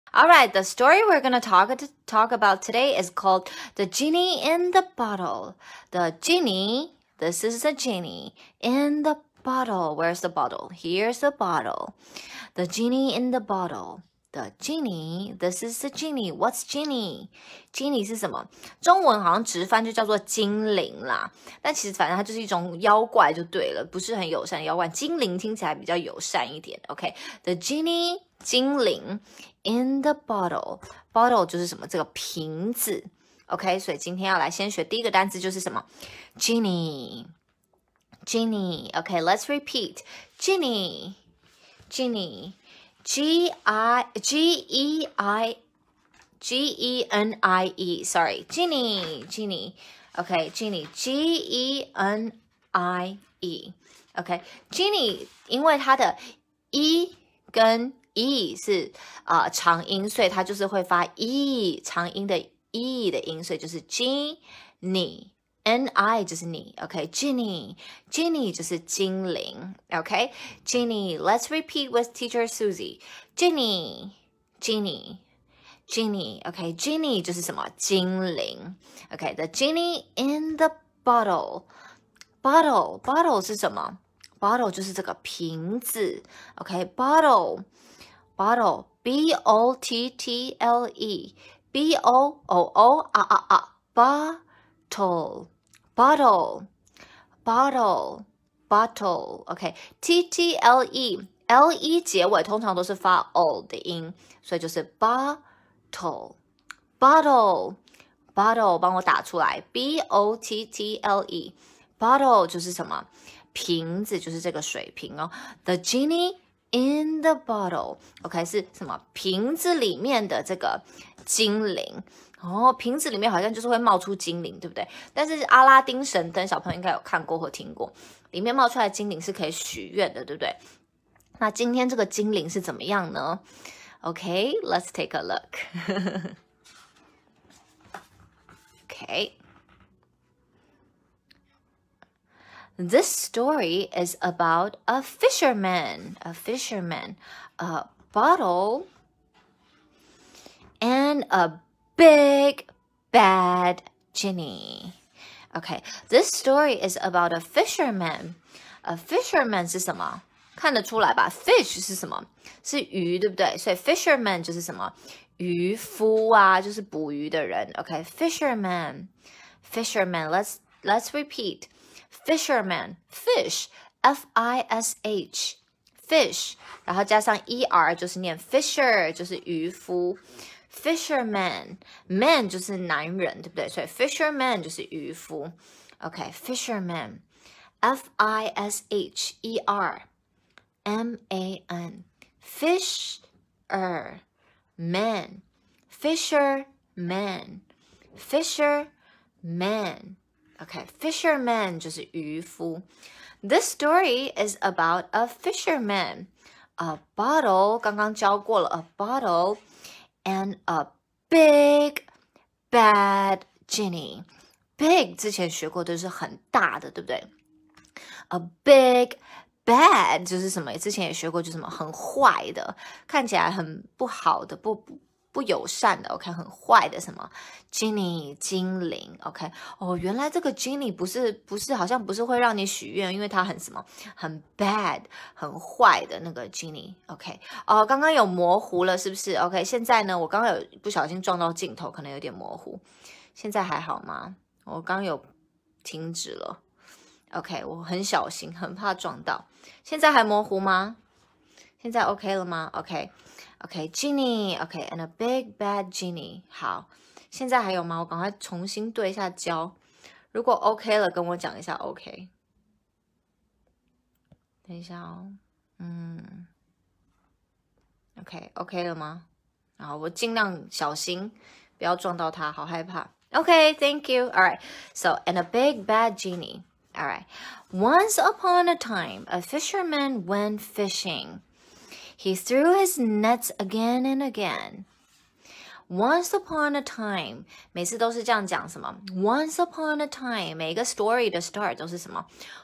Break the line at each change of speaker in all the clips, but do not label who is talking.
All right, the story we're going to talk about today is called The Genie in the Bottle. The genie, this is the genie in the bottle. Where's the bottle? Here's the bottle. The genie in the bottle. The genie, this is the genie. What's genie? Genie 是什么？中文好像直翻就叫做精灵啦，但其实反正它就是一种妖怪就对了，不是很友善的妖怪。精灵听起来比较友善一点。OK，The genie 精灵 in the bottle 就是什么？这个瓶子。OK， 所以今天要来先学第一个单词就是什么 ？Genie。Genie. Okay, let's repeat. Genie. Genie. G-E-N-I-E. Sorry. Genie. Genie. Okay, Genie. G-E-N-I-E. Okay, Genie 因为它的 E 跟 E 是长音，所以它就是会发 E 长音的 E 的音，所以就是 Genie。N-I 就是你 ，OK， Genie 就是精灵 ，OK， Genie Let's repeat with Teacher Susie Genie OK Genie 就是什么精灵 ，OK The genie in the bottle 是什么 ？Bottle 就是这个瓶子 ，OK Bottle B-O-T-T-L-E Bottle OK T-T-L-E L-E 结尾通常都是发 O 的音，所以就是 bottle 帮我打出来 B-O-T-T-L-E Bottle 就是什么瓶子，就是这个水瓶哦 The genie in the bottle OK 是什么瓶子里面的这个精灵瓶子里面好像就是会冒出精灵，对不对？但是阿拉丁神灯小朋友应该有看过或听过，里面冒出来的精灵是可以许愿的，对不对？那今天这个精灵是怎么样呢 ？Okay, let's take a look. Okay. This story is about a fisherman, a bottle, and a big bad genie. Okay, this story is about a fisherman. A fisherman 是什么？看得出来吧 ？Fish 是什么？是鱼，对不对？所以 fisherman 就是什么？渔夫啊，就是捕鱼的人。Okay, fisherman. Let's repeat. Fisherman, fish, F-I-S-H, fish. 然后加上 er 就是念 fisher， 就是渔夫。Fisherman, man 就是男人，对不对？所以 fisherman 就是渔夫。OK, fisherman, F-I-S-H-E-R-M-A-N, fisherman, fisherman. OK, fisherman 就是渔夫。This story is about a fisherman. A bottle 刚刚教过了 a bottle and a big bad genie. Big 之前学过都是很大的，对不对？ A big bad 就是什么？之前也学过，就是什么很坏的，看起来很不好的，不友善的 ，OK， 很坏的什么 Genie 精灵 ，OK， 原来这个 Genie 不是好像不是会让你许愿，因为它很什么很 bad 很坏的那个 Genie，OK， 刚刚有模糊了是不是 ？OK， 现在呢，我刚刚有不小心撞到镜头，可能有点模糊，现在还好吗？我刚刚有停止了 ，OK， 我很小心，很怕撞到，现在还模糊吗？现在 OK 了吗 ？OK， Genie， OK， and a big bad genie。好，现在还有吗？我赶快重新对一下焦。如果 OK 了，跟我讲一下 OK。等一下哦，OK 了吗？好，我尽量小心，不要撞到它，好害怕。OK，thank you. All right. So, and a big bad genie. All right. Once upon a time, a fisherman went fishing. He threw his nets again and again. Once upon a time, 每次都是这样讲什么 ？Once upon a time， 每个 story 的 start 都是什么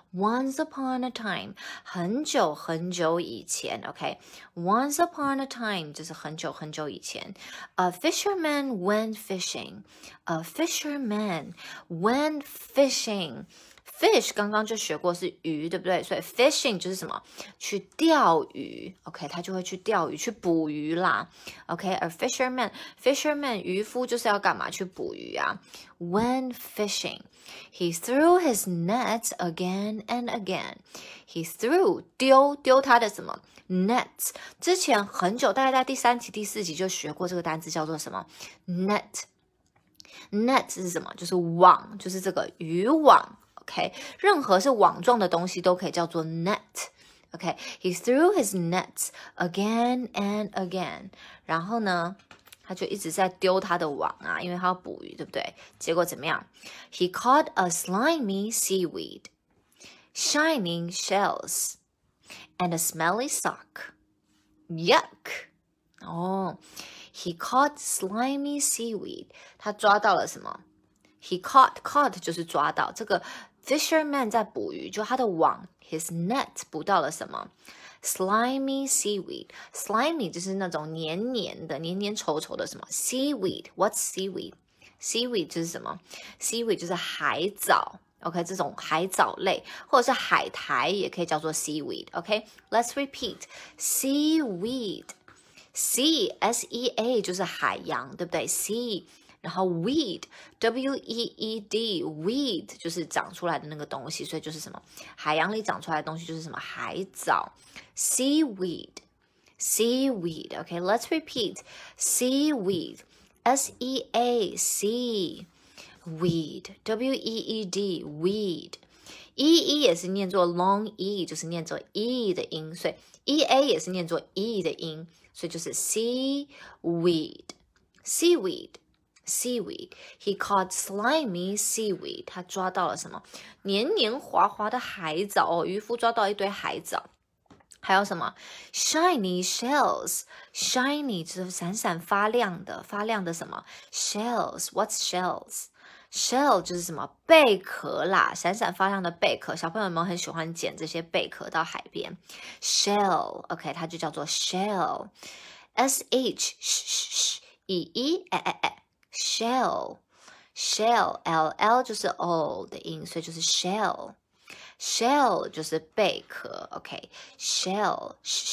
Once upon a time，很久很久以前 ，OK。Once upon a time 就是很久很久以前。A fisherman went fishing. A fisherman went fishing.Fish 刚刚就学过是鱼，对不对？所以 fishing 就是什么？去钓鱼 ，OK， 他就会去钓鱼，去捕鱼啦 ，OK。A fisherman 渔夫就是要干嘛？去捕鱼啊。Went fishing, he threw his nets again and again. He threw 丢他的什么 nets？ 之前很久，大概在第3集、第4集就学过这个单词，叫做什么 net？Net 是什么？就是网，就是这个渔网。OK， 任何是网状的东西都可以叫做 net。OK， he threw his nets again and again。然后呢，他就一直在丢他的网啊，因为他要捕鱼，对不对？结果怎么样 ？He caught a slimy seaweed, shining shells, and a smelly sock. Yuck！ 哦，he caught slimy seaweed。他抓到了什么 ？He caught 就是抓到这个。Fisherman 在捕鱼，就他的网 his net 捕到了什么 ？Slimy seaweed. Slimy 就是那种黏黏的、黏黏稠稠的什么 ？Seaweed. What's seaweed? Seaweed 就是什么 ？Seaweed 就是海藻。OK， 这种海藻类或者是海苔也可以叫做 seaweed。OK，Let's repeat. Seaweed. Sea S-E-A 就是海洋，对不对 ？Sea。然后 weed W-E-E-D weed 就是长出来的那个东西，所以就是什么海洋里长出来的东西就是什么海藻 seaweed OK let's repeat seaweed S-E-A-C weed W-E-E-D weed E 也是念作 long E 就是念作 E 的音，所以 E-A 也是念作 E 的音，所以就是 seaweed Seaweed. He caught slimy seaweed. 他抓到了什么？黏黏滑滑的海藻哦。渔夫抓到一堆海藻。还有什么 ？Shiny shells. Shiny 就是闪闪发亮的什么 ？Shells. What's shells? Shell 就是什么贝壳啦，闪闪发亮的贝壳。小朋友们很喜欢捡这些贝壳到海边。Shell. OK， 它就叫做 shell. S-H-E-E-shell L 就是 O 的音，所以就是 shell 就是贝壳 OK shell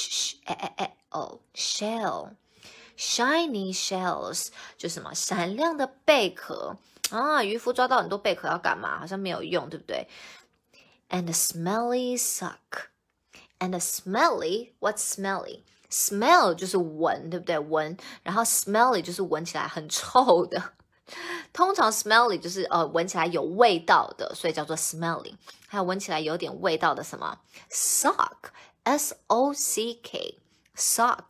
shiny shells 就是什么闪亮的贝壳啊，渔夫抓到很多贝壳要干嘛？好像没有用，对不对 And a smelly sock And a smelly What's smelly?Smell 就是闻，对不对？闻，然后 smelly 就是闻起来很臭的。通常 smelly 就是闻起来有味道的，所以叫做 smelly。还有闻起来有点味道的什么 sock S-O-C-K sock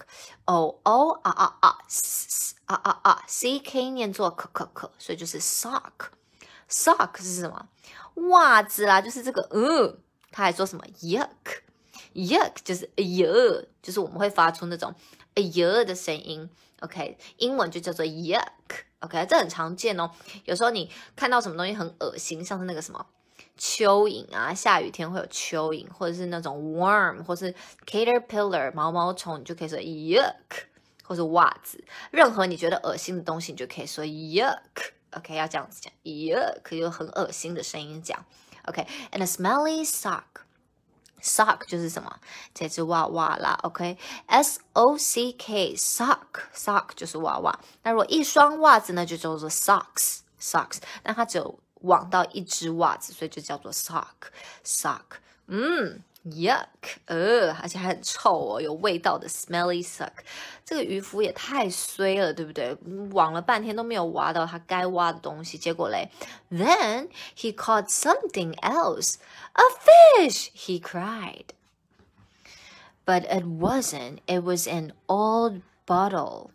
O-O-R-R-R-C-K 念作可，所以就是 sock 是什么？袜子啦，就是这个他还说什么 yuck就是就是我们会发出那种的声音 OK 英文就叫做 yuck OK 这很常见哦，有时候你看到什么东西很恶心，像是那个什么蚯蚓啊，下雨天会有蚯蚓，或者是那种 worm 或是 caterpillar 毛虫，你就可以说 yuck 或是袜子，任何你觉得恶心的东西你就可以说 yuck OK 要这样子讲 yuck 有很恶心的声音讲 OK and a smelly sock就是什么？这只娃娃啦 ，OK？ S-O-C-K sock 就是娃娃。那如果一双袜子呢，就叫做 socks。那它只有网到一只袜子，所以就叫做 sock。Yuck， 而且还很臭哦，有味道的 smelly sock。这个渔夫也太衰了，对不对？网了半天都没有挖到他该挖的东西，结果嘞 ，Then he caught something else. A fish! He cried. But it wasn't. It was an old bottle.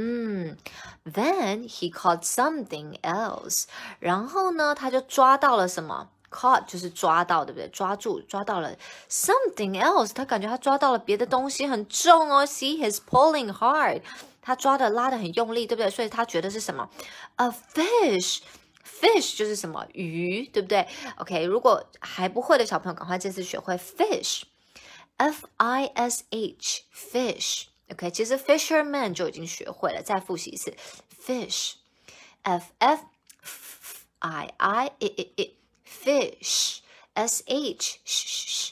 Then he caught something else. 然后呢，他就抓到了什么？Caught 就是抓到，对不对？抓住，抓到了 something else。他感觉他抓到了别的东西，很重哦。See, he's pulling hard。他拉得很用力，对不对？所以他觉得是什么 ？A fish。 fish 就是什么鱼，对不对 ？OK， 如果还不会的小朋友，赶快这次学会 fish，F-I-S-H fish。OK， 其实 fisherman 就已经学会了，再复习一次 fish，F-F-I-I fish S-H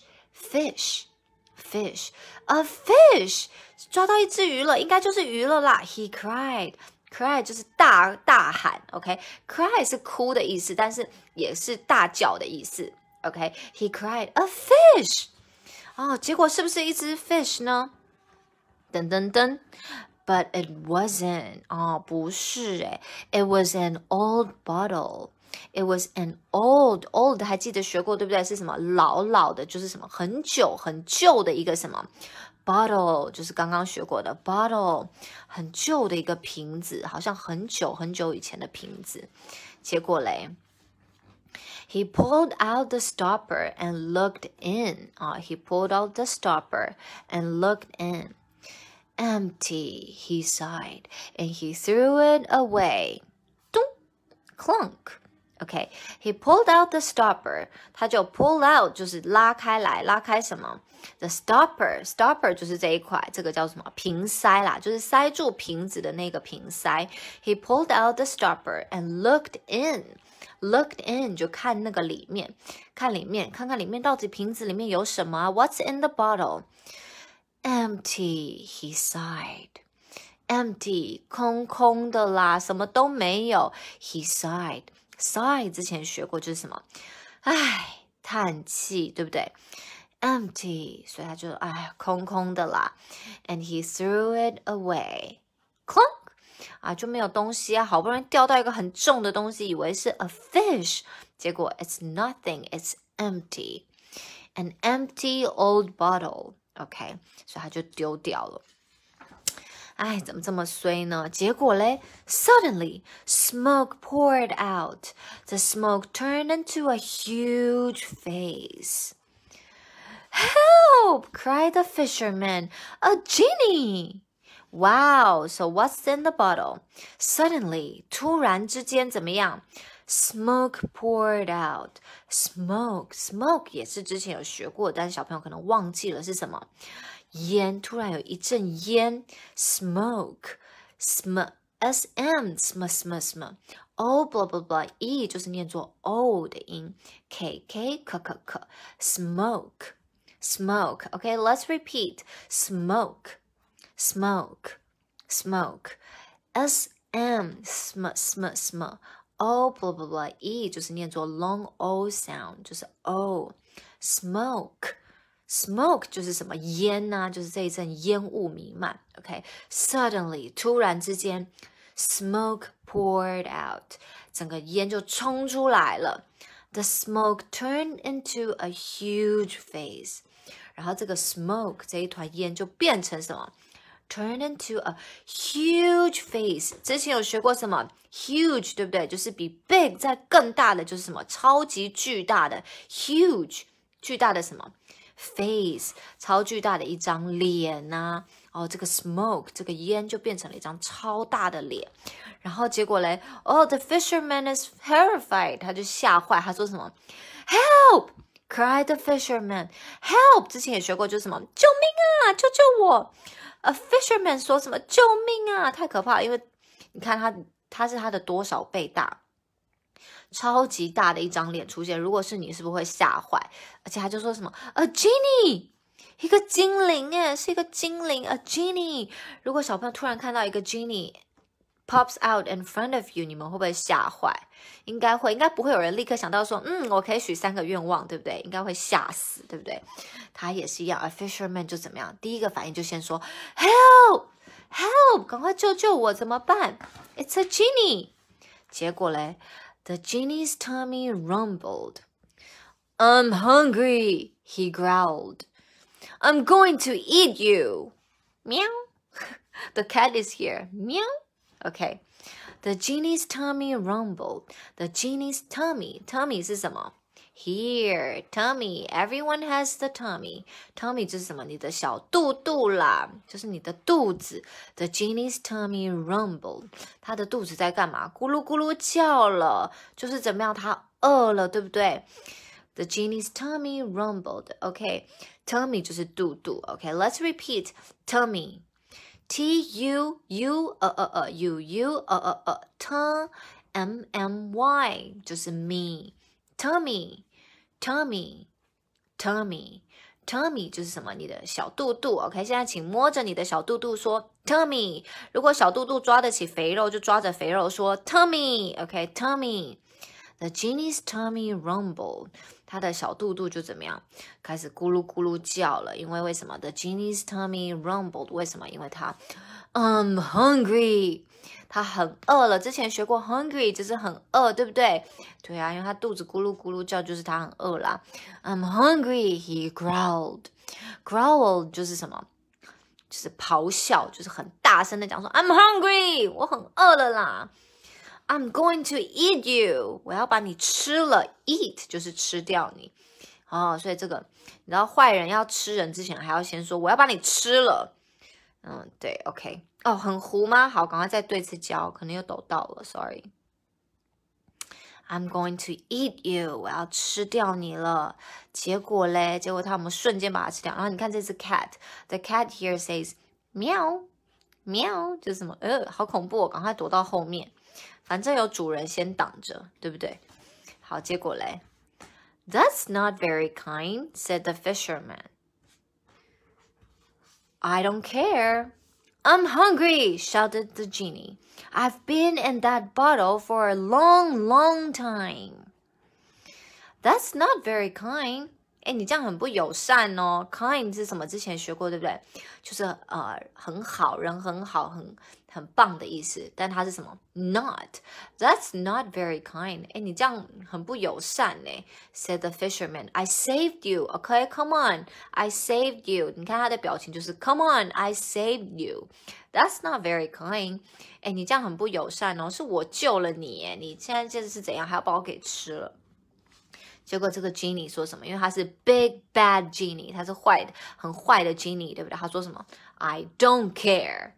fish a fish 抓到一只鱼了，应该就是鱼了啦。He cried 就是大喊 ，OK， cry 是哭的意思，但是也是大叫的意思 ，OK。He cried a fish， 哦，结果是不是一只 fish 呢？噔噔噔 ，But it wasn't， 哦，不是诶 ，It was an old bottle。It was an old 还记得学过对不对？是什么老的，就是什么很旧的一个什么 bottle， 就是刚刚学过的 bottle， 很旧的一个瓶子，好像很久以前的瓶子。结果嘞 ，He pulled out the stopper and looked in. He pulled out the stopper and looked in. Empty, he sighed, and he threw it away. 咚 clunk.OK, he pulled out the stopper. 他就 pull out 就是拉开来，拉开什么 ？The stopper 就是这一块，这个叫什么？瓶塞啦，就是塞住瓶子的那个瓶塞。He pulled out the stopper and looked in. Looked in 就看那个里面，看里面，看看里面到底瓶子里面有什么啊 ？What's in the bottle? Empty, he sighed.Empty 空空的啦，什么都没有。He sighed.Sigh 之前学过就是什么？唉，叹气，对不对 ？Empty， 所以他就空空的啦。And he threw it away. Clunk 就没有东西啊，好不容易掉到一个很重的东西，以为是 a fish， 结果 it's nothing, it's empty. An empty old bottle. OK， 所以他就丢掉了。哎，怎么这么衰呢？结果嘞 ，Suddenly smoke poured out. The smoke turned into a huge face. Help! Cried the fisherman. A genie! Wow! So what's in the bottle? Suddenly, 突然之间怎么样 ？Smoke poured out. Smoke 也是之前有学过，但是小朋友可能忘记了是什么。烟，突然有一阵烟 ，smoke， sm， o blah blah blah e 就是念作 o 的音 ，k smoke，OK，let's repeat smoke sm o blah blah blah e 就是念作 long o sound， 就是 o smoke 就是什么烟啊，就是这一阵烟雾弥漫 ，OK。Suddenly 突然之间 ，smoke poured out， 整个烟就冲出来了。The smoke turned into a huge face， 然后这个 smoke 这一团烟就变成什么 ？Turn into a huge face。之前有学过什么 huge， 对不对？就是比 big 再更大的，就是什么超级巨大的 huge， 巨大的什么？ face 超巨大的一张脸啊，这个 smoke 这个烟就变成了一张超大的脸，然后结果嘞，the fisherman is terrified， 他就吓坏，他说什么 ？Help! Cried the fisherman. Help! 之前也学过，就是什么救命啊，救救我 ！A fisherman 说什么救命啊，太可怕了，因为你看他是他的多少倍大？超级大的一张脸出现，如果是你，是不是会吓坏？而且他就说什么 a genie， 一个精灵耶，是一个精灵 a genie。如果小朋友突然看到一个 genie pops out in front of you， 你们会不会吓坏？应该会，应该不会有人立刻想到说，我可以许3个愿望，对不对？应该会吓死，对不对？他也是一样 ，a fisherman 就怎么样？第一个反应就先说 help， 赶快救救我，怎么办 ？It's a genie。结果嘞？ The genie's tummy rumbled. I'm hungry, he growled. I'm going to eat you. Meow. The cat is here. Meow. Okay. The genie's tummy rumbled. The genie's tummy 是什么？ Here, tummy. Everyone has the tummy. Tummy 就是什么？你的小肚肚啦，就是你的肚子。The genie's tummy rumbled. 他的肚子在干嘛？咕噜咕噜叫了，就是怎么样？他饿了，对不对？The genie's tummy rumbled. Okay, tummy 就是肚肚。Okay, let's repeat. Tummy. T-U-U-U-U-U-U-M-M-Y 就是 me. Tummy, tummy, tummy, tummy 就是什么？你的小肚肚。OK， 现在请摸着你的小肚肚说 tummy。如果小肚肚抓得起肥肉，就抓着肥肉说 tummy。OK， tummy。The genie's tummy rumbled. 他的小肚肚就怎么样？开始咕噜咕噜叫了。因为为什么 ？The genie's tummy rumbled. 为什么？因为他I'm hungry. 他很饿了。之前学过 hungry 就是很饿，对不对？对啊，因为他肚子咕噜咕噜叫，就是他很饿啦。I'm hungry, he growled. Growl 就是什么？就是咆哮，就是很大声的讲说 I'm hungry， 我很饿了啦。I'm going to eat you， 我要把你吃了。Eat 就是吃掉你。哦，所以这个你知道坏人要吃人之前还要先说我要把你吃了。对 ，OK。哦，很糊吗？好，赶快再对次教，可能又抖到了 ，sorry。I'm going to eat you， 我要吃掉你了。结果嘞，结果他们瞬间把它吃掉。然后你看这只 cat，the cat here says 喵喵，就是什么？好恐怖哦，赶快躲到后面。反正有主人先挡着，对不对？好，结果嘞 ，That's not very kind," said the fisherman. "I don't care. I'm hungry," shouted the genie. "I've been in that bottle for a long, long time." That's not very kind. 哎，你这样很不友善哦。Kind 是什么？之前学过，对不对？就是很好，人很好，很棒的意思。但它是什么 ？Not. That's not very kind. 哎，你这样很不友善呢。Said the fisherman. I saved you. Okay, come on. I saved you. 你看他的表情就是 Come on, I saved you. That's not very kind. 哎，你这样很不友善哦。是我救了你，哎，你现在这是怎样？还要把我给吃了？结果这个 Genie 说什么？因为他是 Big Bad Genie， 他是很坏的 Genie， 对不对？他说什么 ？I don't care.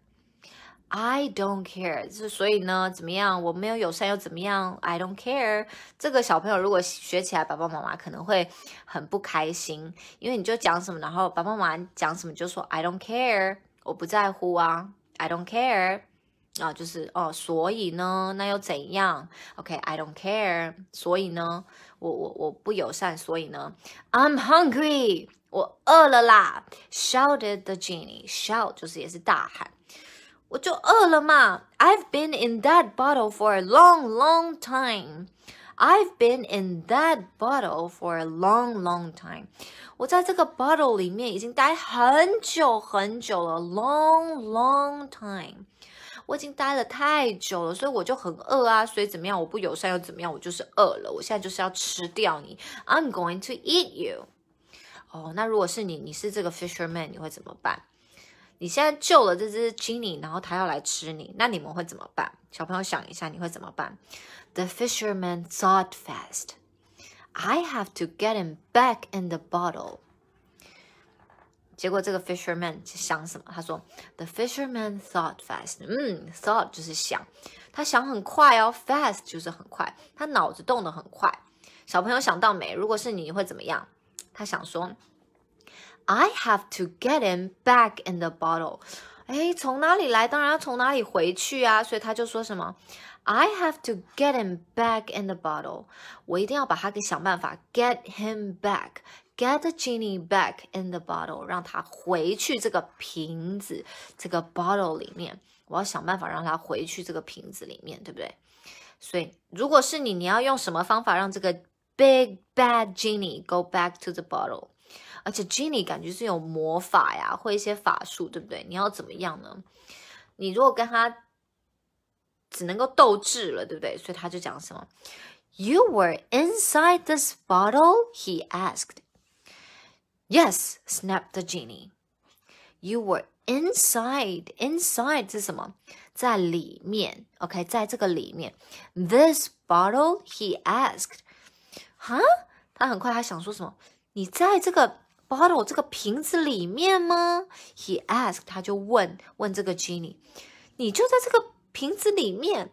I don't care. 所以呢，怎么样？我没有友善又怎么样 ？I don't care. 这个小朋友如果学起来，爸爸妈妈可能会很不开心，因为你就讲什么，然后爸爸妈妈讲什么就说 I don't care， 我不在乎啊 ，I don't care。就是所以呢，那又怎样 ？OK，I don't care， 所以呢，我不友善，所以呢 ，I'm hungry， 我饿了啦 ，shouted the genie，shout 就是也是大喊，我就饿了嘛 ，I've been in that bottle for a long, long time。I've been in that bottle for a long, long time. 我在这个 bottle 里面已经待很久很久了 ，long, long time。我已经待了太久了，所以我就很饿啊。所以怎么样？我不友善又怎么样？我就是饿了。我现在就是要吃掉你。I'm going to eat you. 那如果是你是这个 fisherman， 你会怎么办？你现在救了这只 Genie， 然后他要来吃你，那你们会怎么办？小朋友想一下，你会怎么办？ The fisherman thought fast. I have to get him back in the bottle. 结果这个 fisherman 想什么？他说 The fisherman thought fast. Thought 就是想，他想很快哦 ，fast 就是很快，他脑子动得很快。小朋友想到没？如果是你会怎么样？他想说 I have to get him back in the bottle. 从哪里来？当然要从哪里回去啊！所以他就说什么 I have to get him back in the bottle. 我一定要把他给想办法 get him back.Get the genie back in the bottle， 让他回去这个瓶子，这个 bottle 里面。我要想办法让他回去这个瓶子里面，对不对？所以，如果是你要用什么方法让这个 big bad genie go back to the bottle？ 而且 genie 感觉是有魔法呀，会一些法术，对不对？你要怎么样呢？你如果跟他只能够斗智了，对不对？所以他就讲什么 ？You were inside this bottle? He asked.Yes, snapped the genie. You were inside. Inside 是什么？在里面 ，OK， 在这个里面。This bottle, he asked. 哈？ 他很快他想说什么？你在这个 bottle 这个瓶子里面吗 ？He asked， 他就问这个 Genie， 你就在这个瓶子里面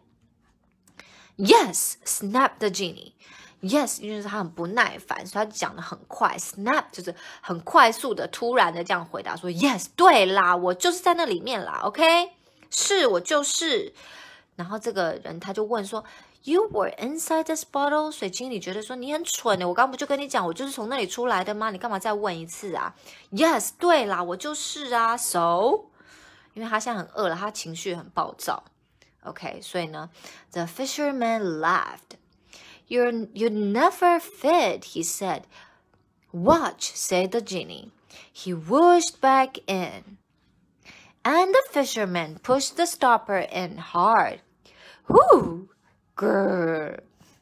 ？Yes, snapped the Genie。Yes， 因为他很不耐烦，所以他讲的很快。Snap 就是很快速的、突然的这样回答说 ：“Yes， 对啦，我就是在那里面啦。OK， 是我就是。”然后这个人他就问说 ：“You were inside this bottle？” 所以经理觉得说你很蠢的，我刚不就跟你讲，我就是从那里出来的吗？你干嘛再问一次啊 ？Yes， 对啦，我就是啊。So， 因为他现在很饿了，他情绪很暴躁。OK， 所以呢 ，the fisherman laughed.You never fit, he said. Watch, said the genie. He whooshed back in. And the fisherman pushed the stopper in hard. Whoo! Grrr.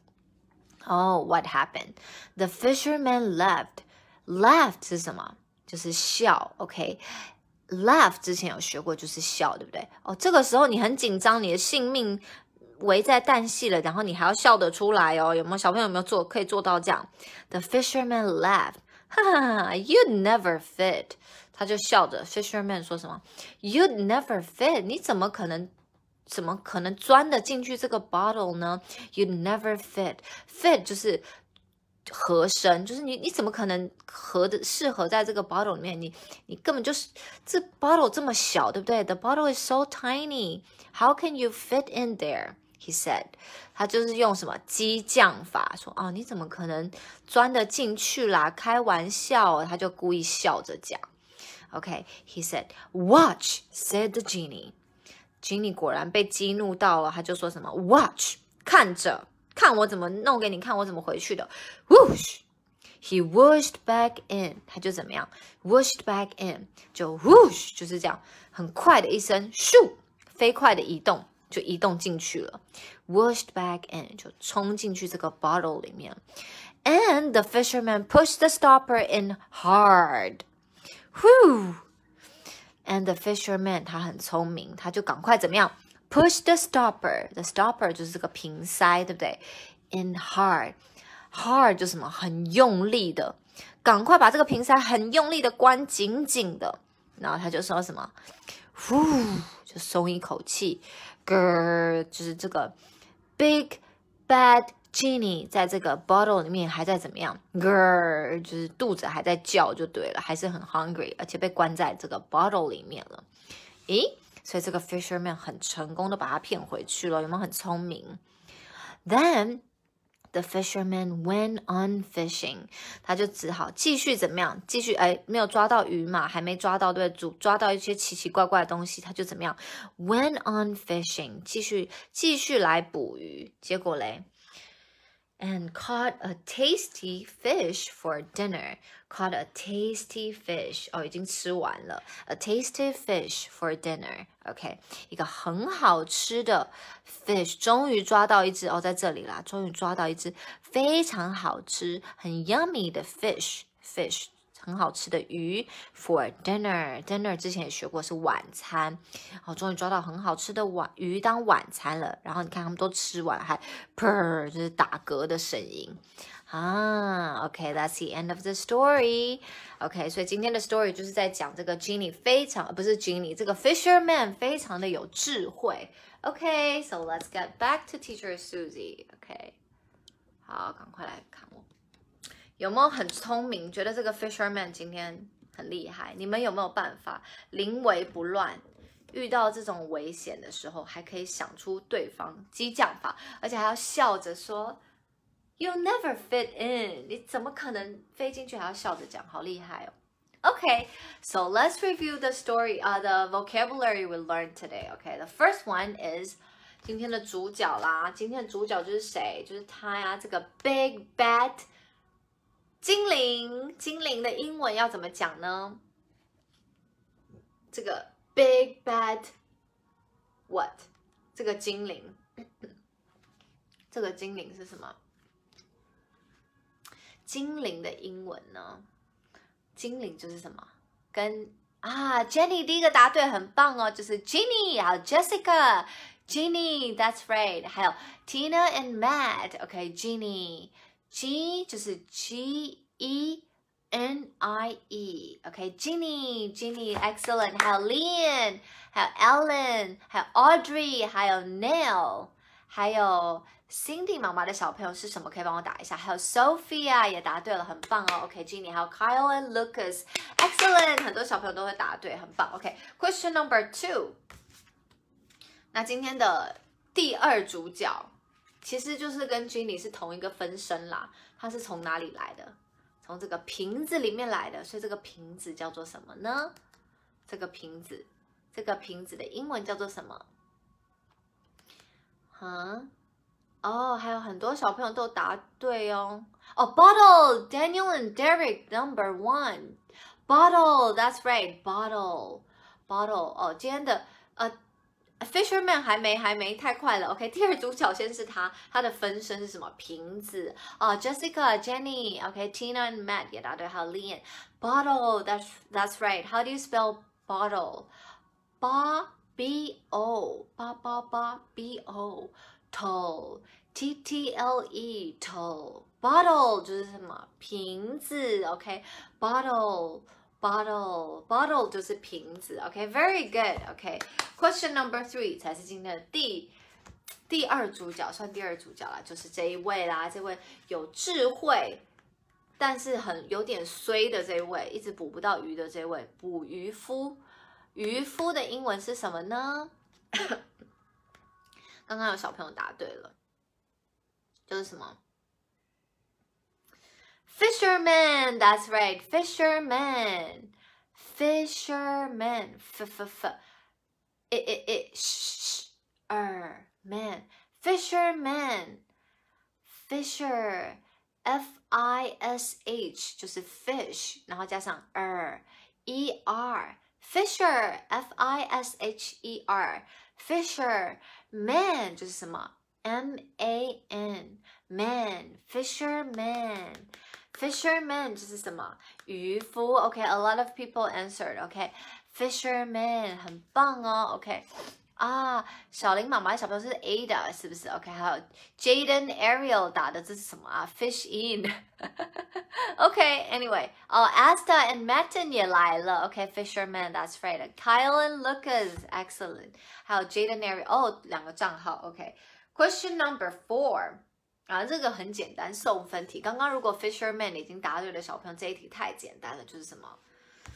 Oh, what happened? The fisherman laughed. Laughed 是什么？就是笑 ，OK。Laugh 之前有学过，就是笑，对不对？哦，这个时候你很紧张，你的性命危在旦夕了，然后你还要笑得出来哦？有没有小朋友有没有可以做到这样 ？The fisherman laughed. 哈哈 ，You'd never fit. 他就笑着 ，Fisherman 说什么 ？You'd never fit. 你怎么可能钻得进去这个 bottle 呢 ？You'd never fit. Fit 就是合身，就是你怎么可能适合在这个 bottle 里面？你根本就是这 bottle 这么小，对不对 ？The bottle is so tiny. How can you fit in there?He said， 他就是用什么激将法说哦，你怎么可能钻得进去啦？开玩笑，他就故意笑着讲。OK，he said，Watch said the genie。Genie 果然被激怒到了，他就说什么 Watch， 看着，看我怎么弄给你看，我怎么回去的。Whoosh，he whooshed back in， 他就怎么样 ？Whooshed back in， 就 whoosh， 就是这样，很快的一声，咻，飞快的移动。就移动进去了 ，whooshed back in 就冲进去这个 bottle 里面 ，and the fisherman pushed the stopper in hard. Whew! And the fisherman 他很聪明，他就赶快怎么样 ？push the stopper，the stopper 就是这个瓶塞，对不对 ？in hard 就是什么很用力的，赶快把这个瓶塞很用力的关紧紧的，然后他就说什么？呼，就松一口气。Grr， 就是这个 big bad genie 在这个 bottle 里面还在怎么样 ？Grr， 就是肚子还在叫就对了，还是很 hungry， 而且被关在这个 bottle 里面了。诶，所以这个 fisherman 很成功的把它骗回去了，有没有很聪明 ？Then。The fisherman went on fishing， 他就只好继续怎么样？继续没有抓到鱼嘛，还没抓到，对不对？抓到一些奇奇怪怪的东西，他就怎么样 ？Went on fishing， 继续来捕鱼。结果嘞 ，and caught a tasty fish for dinner. Caught a tasty fish， 哦，已经吃完了。A tasty fish for dinner，OK， 一个很好吃的 fish， 终于抓到一只哦，在这里啦，终于抓到一只非常好吃、很 yummy 的 fish， 很好吃的鱼 for dinner 之前也学过是晚餐，哦，终于抓到很好吃的鱼当晚餐了。然后你看他们都吃完，还 purr 就是打嗝的声音。OK，that's the end of the story. OK， 所以今天的 story 就是在讲这个 Genie 不是 Genie， 这个 Fisherman 非常的有智慧。OK，so let's get back to Teacher Susie. OK， 好，赶快来看我有没有很聪明，觉得这个 Fisherman 今天很厉害。你们有没有办法临危不乱？遇到这种危险的时候，还可以想出对方激将法，而且还要笑着说。You'll never fit in. 你怎么可能飞进去还要笑着讲，好厉害哦。Okay, so let's review the story, the vocabulary we learned today. Okay, the first one is 今天的主角啦。今天的主角就是谁？就是他呀，这个 Big Bad 精灵。精灵的英文要怎么讲呢？这个 Big Bad what？ 这个精灵，这个精灵是什么？精灵的英文呢？精灵就是什么？跟Jenny 第一个答对，很棒哦，就是 Genie， 还有 Jessica。Genie， that's right。还有 Tina and Matt，OK，Genie， G 就是 Genie，OK，Genie excellent， 还有 Lian， 还有 Ellen， 还有 Audrey， 还有 Neil， 还有 Cindy 妈妈的小朋友是什么？可以帮我打一下。还有 Sophia 也答对了，很棒哦。OK，Genie， 还有 Kyle and Lucas，excellent， 很多小朋友都会答对，很棒。OK，question number 2。那今天的第二主角，其实就是跟 Genie 是同一个分身啦。它是从哪里来的？从这个瓶子里面来的，所以这个瓶子叫做什么呢？这个瓶子的英文叫做什么？还有很多小朋友都答对哦。Bottle, Daniel and Derek, number 1. Bottle, that's right, bottle. 今天的Fisherman 还没太快了 ，OK， 第二主角先是他的分身是什么？瓶子Jessica、Jenny，OK，Tina and Matt 也答对，还有 Lian。Bottle, that's right. How do you spell bottle? B-O, B-O, tall, T-T-L-E, tall. Bottle 就是什么？瓶子 ，OK，bottle。Bottle 就是瓶子 ，OK，very good，OK。Question number 3才是今天的第二主角，算第二主角啦，就是这一位啦，这位有智慧，但是有点衰的这一位，一直捕不到鱼的这位捕鱼夫。渔夫的英文是什么呢？刚刚有小朋友答对了，就是什么？ Fisherman, that's right. Fisherman. Man. Fisherman. Fisher. F-I-S-H 就是 fish， 然后加上 E-R。Fisher, F-I-S-H-E-R, Fisher, man 就是什么 M-A-N, man, fisherman, fisherman 就是什么渔夫 OK, a lot of people answered OK, fisherman 很棒哦 OK 小林妈妈小朋友是 Ada 是不是 OK, 还有 Jaden Ariel 打的这是什么Fish in OK, anyway, Asta and Matten 也来了 OK, Fisherman, that's right. Kyle and Lucas, excellent. 还有 Jaden Ariel, 两个账号 OK. Question number 4这个很简单，送分题。刚刚如果 Fisherman 已经答对的小朋友，这一题太简单了，就是什么？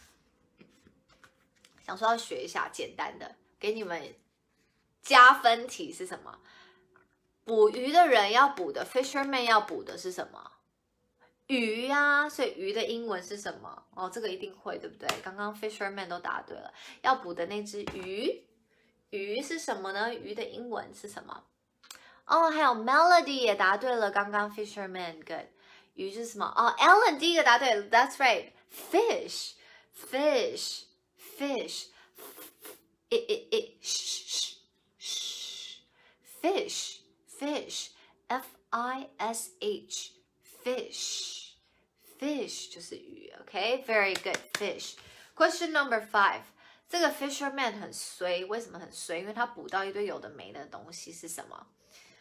想说要学一下简单的，给你们加分题是什么？捕鱼的人要捕的 Fisherman 要捕的是什么？鱼所以鱼的英文是什么？这个一定会，对不对？刚刚 Fisherman 都答对了，要捕的那只鱼是什么呢？鱼的英文是什么？还有 Melody 也答对了，刚刚 Fisherman good。鱼是什么？Ellen 第一个答对了 ，That's right. Fish. Fish. F-I-S-H. Fish 就是鱼 ，OK, very good. Fish. Question number 5. 这个 Fisherman 很衰，为什么很衰？因为他捕到一堆有的没的东西，是什么？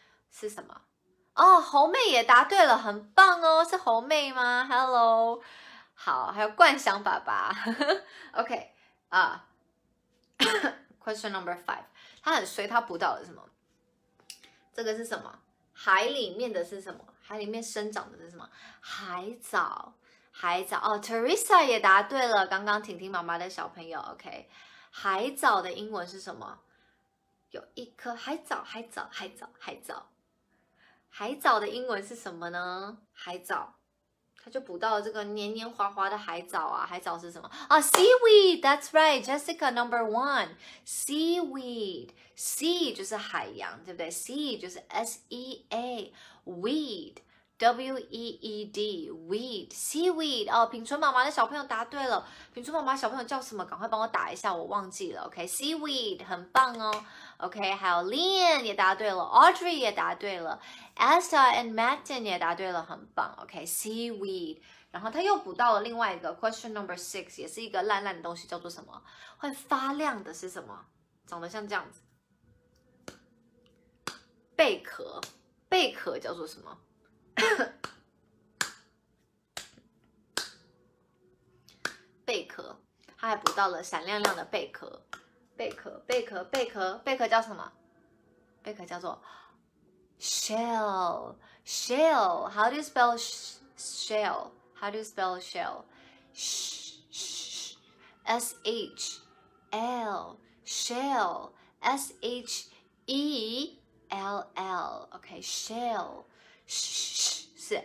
侯妹也答对了，很棒哦，是侯妹吗 ？Hello， 好，还有冠翔爸爸，OK Question number 5， 他很衰，他捕到了什么？这个是什么？海里面的是什么？海里面生长的是什么？海藻Teresa 也答对了，刚刚婷婷妈妈的小朋友 ，OK， 海藻的英文是什么？有一颗海藻的英文是什么呢？海藻，他就捕到了这个黏黏滑滑的海藻海藻是什么？Seaweed, that's right, Jessica number 1. Seaweed, sea 就是海洋，对不对 ？Sea 就是 S-E-A, weed, W-E-E-D, weed, seaweed 品春妈妈的小朋友答对了，品春妈妈小朋友叫什么？赶快帮我打一下，我忘记了。OK, seaweed 很棒哦。OK， 还有 Lian 也答对了 ，Audrey 也答对了 ，Asta and Matten 也答对了，很棒。OK，seaweed， 然后他又补到了另外一个 question number 6， 也是一个烂烂的东西，叫做什么？会发亮的是什么？长得像这样子，贝壳叫做什么？ 还捕到了闪亮亮的贝壳。贝壳叫什么？贝壳叫做 shell。How do you spell shell? How do you spell shell? S-H-L shell S-H-E-L-L OK shell 是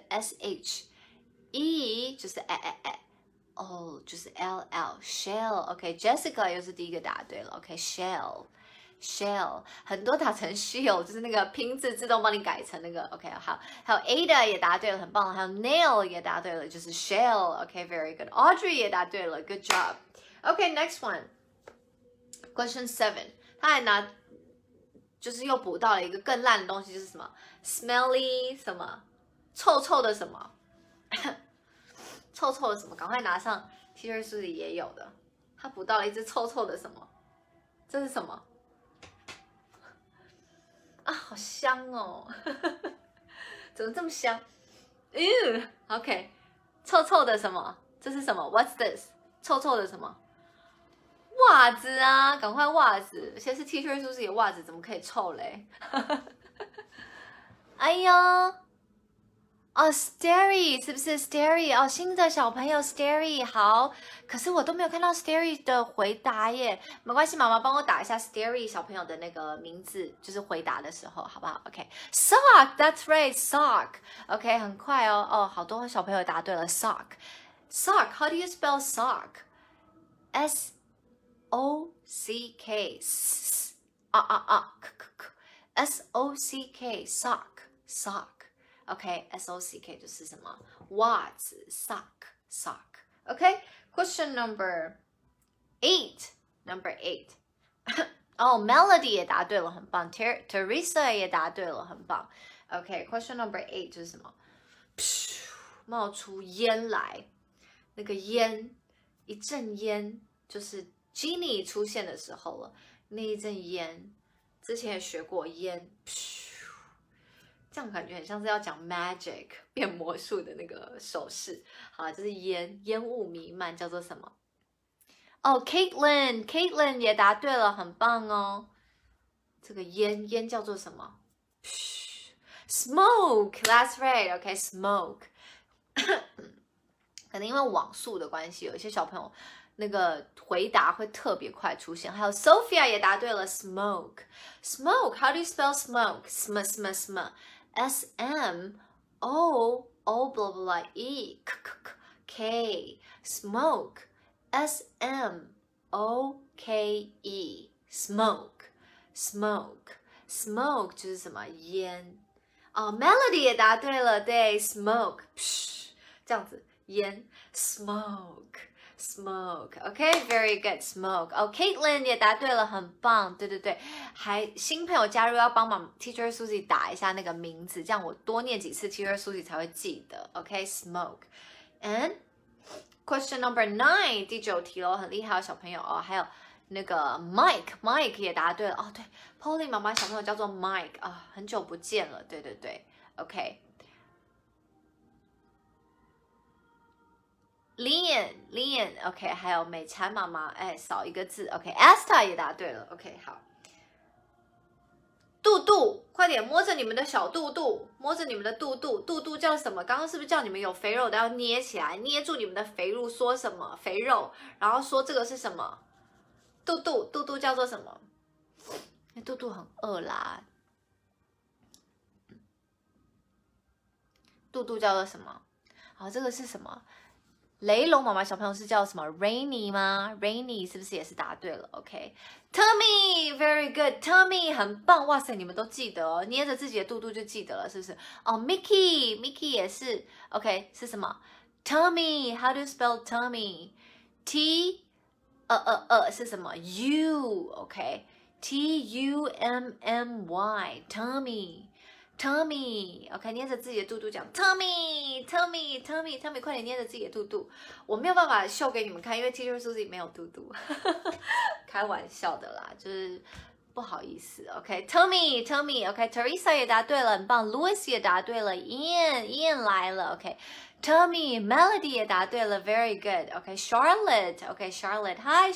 S-H-E 就是哦就是 L-L shell OK Jessica 又是第一个答对了 OK shell 很多打成 shell 就是那个拼字自动帮你改成那个 OK 好，还有 Ada 也答对了，很棒了，还有 Neil 也答对了，就是 shell OK very good Audrey 也答对了 good job OK next one Question 7他还拿就是又补到了一个更烂的东西，就是什么 smelly 什么臭臭的什么臭臭的什么，赶快拿上 Teacher Susie 也有的，他补到了一只臭臭的什么，这是什么啊？好香哦怎么这么香OK 臭臭的什么，这是什么 What's this 臭臭的什么，袜子啊，赶快袜子，而且是 Teacher Susie 的袜子，怎么可以臭嘞哎呦哦 Starry 是不是 Starry 哦，新的小朋友 Starry 好，可是我都没有看到 Starry 的回答耶，没关系，妈妈帮我打一下 Starry 小朋友的那个名字，就是回答的时候，好不好 OK Sock that's right Sock OK 很快哦，哦好多小朋友答对了 Sock How do you spell Sock S-O-C-K S-O-C-K Sock OK S-O-C-K 就是什么袜子 Sock OK Question number 8哦Melody 也答对了，很棒 Teresa 也答对了，很棒 OK Question number 8就是什么冒出烟来，那个烟一阵烟就是 Genie 出现的时候了，那一阵烟之前也学过烟这样感觉很像是要讲 magic 变魔术的那个手势，好，就是烟雾弥漫，叫做什么？哦 ，Caitlin 也答对了，很棒哦。这个烟叫做什么 ？Smoke, that's right. OK, smoke 可能因为网速的关系，有一些小朋友那个回答会特别快出现。还有 Sophia 也答对了 ，smoke. How do you spell smoke? S-M-O blah blah E K smoke S-M-O-K-E smoke 就是什么烟哦 Melody 也答对了，对 smoke 这样子烟 smoke OK very good smoke 哦 Caitlin 也答对了，很棒，对，还新朋友加入要帮忙 Teacher Susie 打一下那个名字，这样我多念几次 Teacher Susie 才会记得 OK smoke and question number 9第9题咯，很厉害的小朋友哦，还有那个 Mike 也答对了哦，对 Polly 妈妈小朋友叫做 Mike 啊，很久不见了，对 OK Lian OK 还有美婵妈妈哎少一个字 OK Asta 也答对了 OK 好肚肚快点摸着你们的小肚肚，摸着你们的肚肚叫什么？刚刚是不是叫你们有肥肉的要捏起来，捏住你们的肥肉，说什么肥肉，然后说这个是什么？肚肚叫做什么？肚肚很饿啦。肚肚叫做什么？好，这个是什么？雷龙妈妈小朋友是叫什么 Rainy 吗 ？Rainy 是不是也是答对了 ？OK Tommy very good Tommy 很棒，哇塞，你们都记得哦，捏着自己的肚肚就记得了，是不是？哦 Mickey 也是 OK 是什么 ？Tommy How do you spell Tommy T 是什么 U OK T-U-M-M-Y Tommy OK 捏着自己的肚肚讲 Tommy 快点捏着自己的肚肚，我没有办法秀给你们看，因为 Teacher Susie 没有肚肚开玩笑的啦，就是不好意思 ，OK，Tommy，OK，Teresa 也答对了，很棒 ，Louis 也答对了 ，Ian 来了 ，OK，Tommy Melody 也答对了 ，Very good，OK，Charlotte，OK，Charlotte，Hi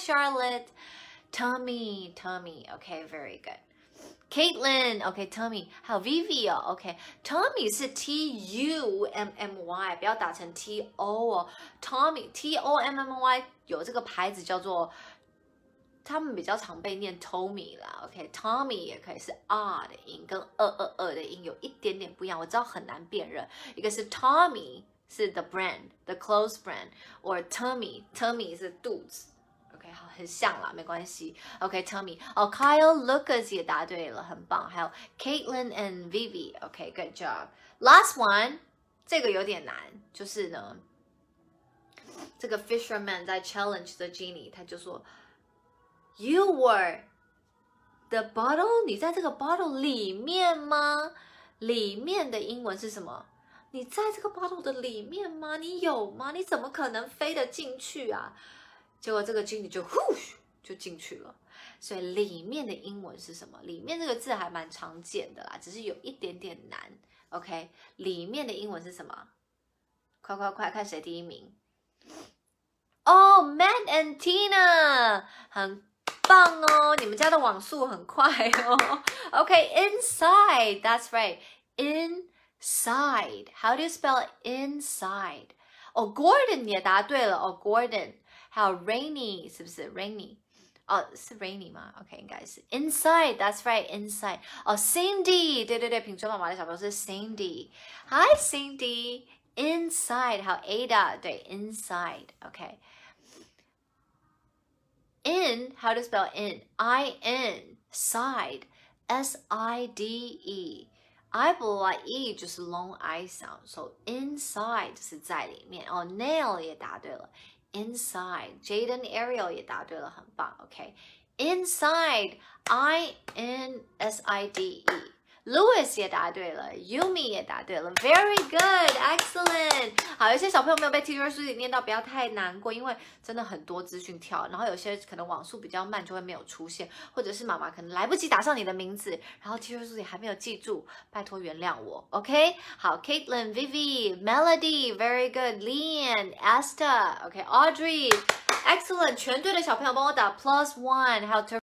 Charlotte，Tommy，OK，Very good。Caitlin，OK，Tommy，还有 Vivi 哦，OK，Tommy 是 T-U-M-M-Y， 不要打成 T-O 哦 ，Tommy T-O-M-M-Y 有这个牌子叫做，他们比较常被念 Tommy 啦 ，OK，Tommy 也可以是 R 的音，跟的音有一点点不一样，我知道很难辨认，一个是 Tommy 是 the brand，the clothes brand，or Tummy 是肚子。OK， 好，很像啦，没关系。OK，Tommy，哦 ，Kyle、Lucas 也答对了，很棒。还有 Caitlin and Vivi，OK，good job。Last one， 这个有点难，就是呢，这个 Fisherman 在 challenge the Genie， 他就说 ，You were the bottle， 你在这个 bottle 里面吗？里面的英文是什么？你在这个 bottle 的里面吗？你有吗？你怎么可能飞得进去啊？结果这个Genie就就进去了，所以里面的英文是什么？里面这个字还蛮常见的啦，只是有一点点难。OK， 里面的英文是什么？快，看谁第一名？哦 ，Matt and Tina， 很棒哦，你们家的网速很快哦。OK，inside，that's right，inside。How do you spell inside？ 哦 ，Gordon 也答对了哦 ，Gordon。还有 rainy 是不是 rainy？ 哦，是 rainy 吗 ？OK， 应该是 inside。That's right，inside。哦 ，Cindy， 对，品川妈妈的小朋友是 Cindy。Hi Cindy，inside。还有 Ada， 对 inside。OK。In，how to spell in？I-N，side，S-I-D-E。I 不来 E 就是 long I sound，so inside 是在里面。哦 ，Nail 也答对了。Inside，Jaden Ariel 也答对了，很棒。OK，Inside， I-N-S-I-D-E。Louis 也答对了 ，Yumi 也答对了 ，Very good，excellent。好，有些小朋友没有被 Teacher 书里念到，不要太难过，因为真的很多资讯跳，然后有些可能网速比较慢，就会没有出现，或者是妈妈可能来不及打上你的名字，然后 Teacher 书里还没有记住，拜托原谅我 ，OK？ 好 ，Caitlin、Vivi、Melody，Very good，Leanne、Esther，OK，Audrey，excellent， 全队的小朋友帮我打+1，还有